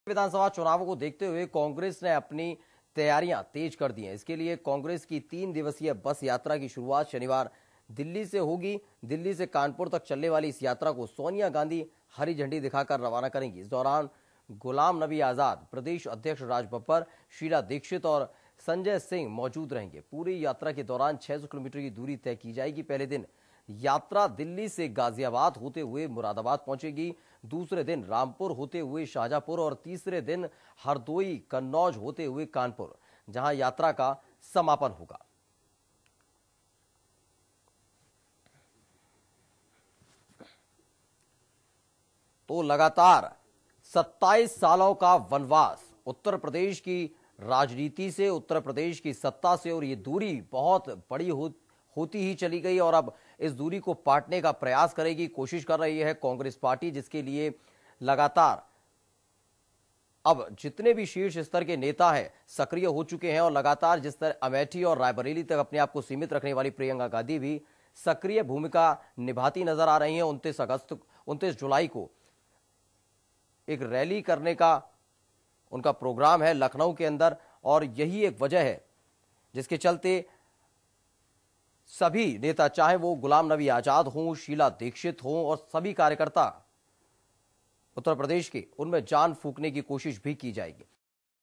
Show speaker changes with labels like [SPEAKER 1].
[SPEAKER 1] विधानसभा चुनावों को देखते हुए कांग्रेस ने अपनी तैयारियां तेज कर दी हैं। इसके लिए कांग्रेस की 3 दिवसीय बस यात्रा की शुरुआत शनिवार दिल्ली से होगी। दिल्ली से कानपुर तक चलने वाली इस यात्रा को सोनिया गांधी हरी झंडी दिखाकर रवाना करेंगी। इस दौरान गुलाम नबी आजाद, प्रदेश अध्यक्ष राज बब्बर, शीला दीक्षित और संजय सिंह मौजूद रहेंगे। पूरी यात्रा के दौरान 600 किलोमीटर की दूरी तय की जाएगी। पहले दिन यात्रा दिल्ली से गाजियाबाद होते हुए मुरादाबाद पहुंचेगी। दूसरे दिन रामपुर होते हुए शाहजहांपुर और तीसरे दिन हरदोई कन्नौज होते हुए कानपुर, जहां यात्रा का समापन होगा। तो लगातार 27 सालों का वनवास उत्तर प्रदेश की राजनीति से, उत्तर प्रदेश की सत्ता से, और ये दूरी बहुत बड़ी होती ही चली गई और अब इस दूरी को पाटने का प्रयास करेगी, कोशिश कर रही है कांग्रेस पार्टी, जिसके लिए लगातार अब जितने भी शीर्ष स्तर के नेता हैं सक्रिय हो चुके हैं और लगातार जिस तरह अमेठी और रायबरेली तक अपने आप को सीमित रखने वाली प्रियंका गांधी भी सक्रिय भूमिका निभाती नजर आ रही हैं। 29 जुलाई को एक रैली करने का उनका प्रोग्राम है लखनऊ के अंदर, और यही एक वजह है जिसके चलते सभी नेता, चाहे वो गुलाम नबी आजाद हों, शीला दीक्षित हों, और सभी कार्यकर्ता उत्तर प्रदेश के, उनमें जान फूंकने की कोशिश भी की जाएगी।